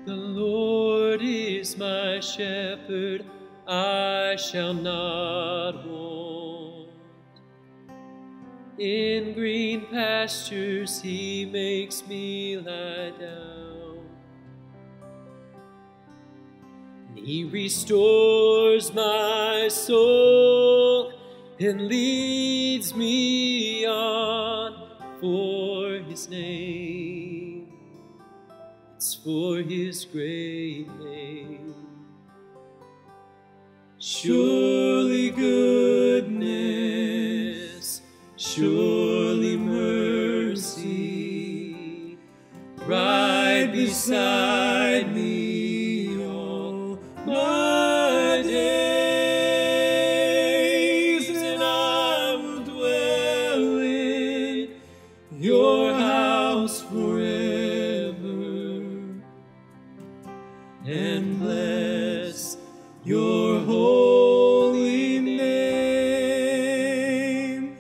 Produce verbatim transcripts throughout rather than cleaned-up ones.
The Lord is my shepherd, I shall not want. In green pastures he makes me lie down. He restores my soul and leads me on for his name. It's for his great name. Surely goodness, surely mercy, right beside me all my days, and I will dwell in your house forever and bless your holy name.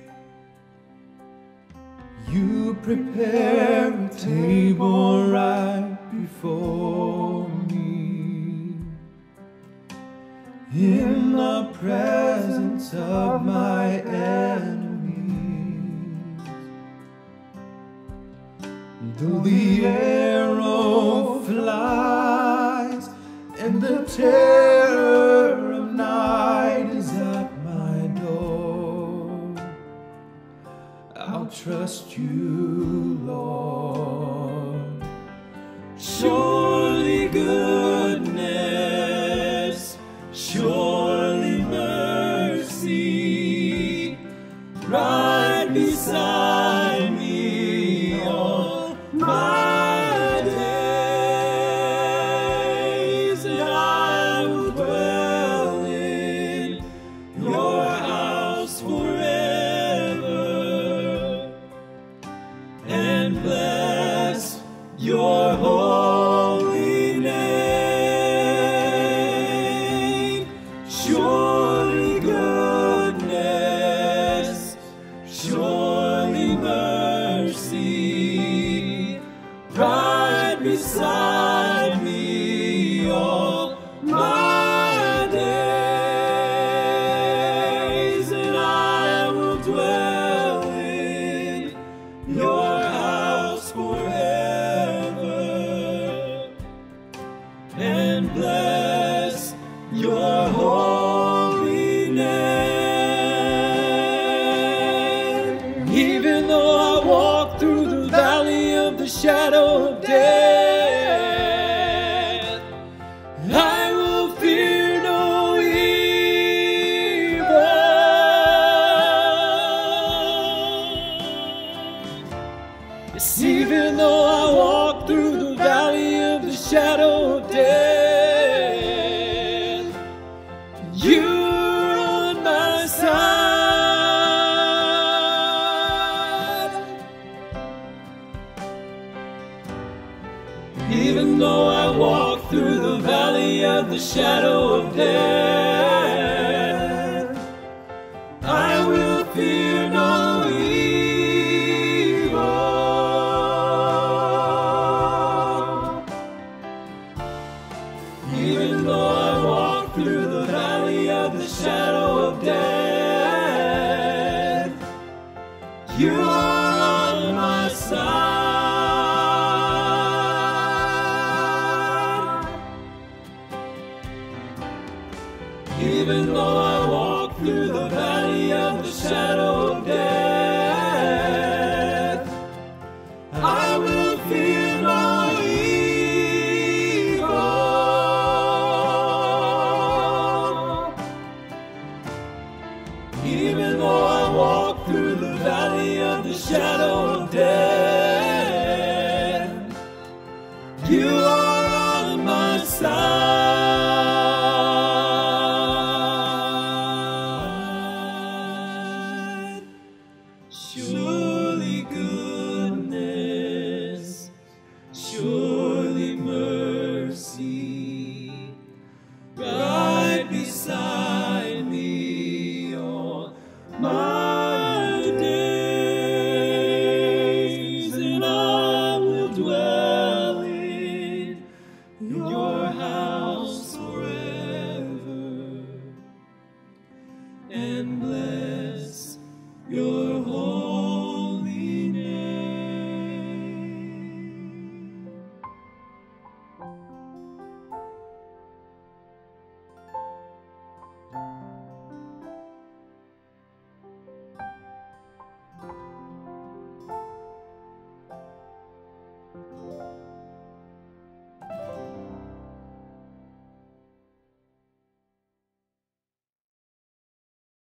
You prepare a table right before me in the presence of my enemies. Though the arrow flies and the terror of night is at my door, I'll trust you, Lord. Surely goodness, surely mercy, right beside me all my days, and I will dwell in your house forever and bless your holy name. Surely goodness, surely mercy, right beside me all my days, and I will dwell in your house forever and bless your holy name. Even though I walk through the valley of the shadow of death, I will fear no evil. Yes, even though I walk through the valley of the shadow of death, you're on my side. Even though I walk through the valley of the shadow of death, I will fear no evil. Even though I walk through the valley of the shadow of death, you are on my side.